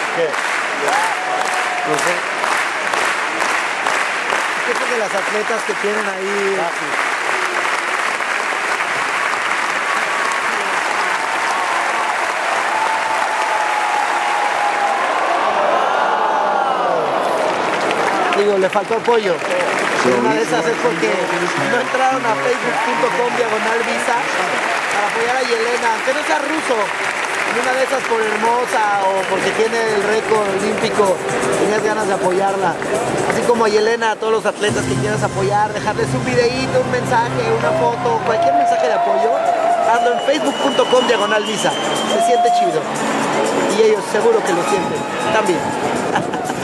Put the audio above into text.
¿Qué? No sé. ¿Qué son de las atletas que tienen ahí? Digo, le faltó apoyo. Una de esas es porque no entraron a facebook.com/visa para apoyar a Yelena, aunque no sea ruso. En una de esas por hermosa o porque tiene el récord olímpico, tenías ganas de apoyarla. Así como a Yelena, a todos los atletas que quieras apoyar, dejarles un videíto, un mensaje, una foto, cualquier mensaje de apoyo, hazlo en facebook.com/visa. Se siente chido. Y ellos seguro que lo sienten también.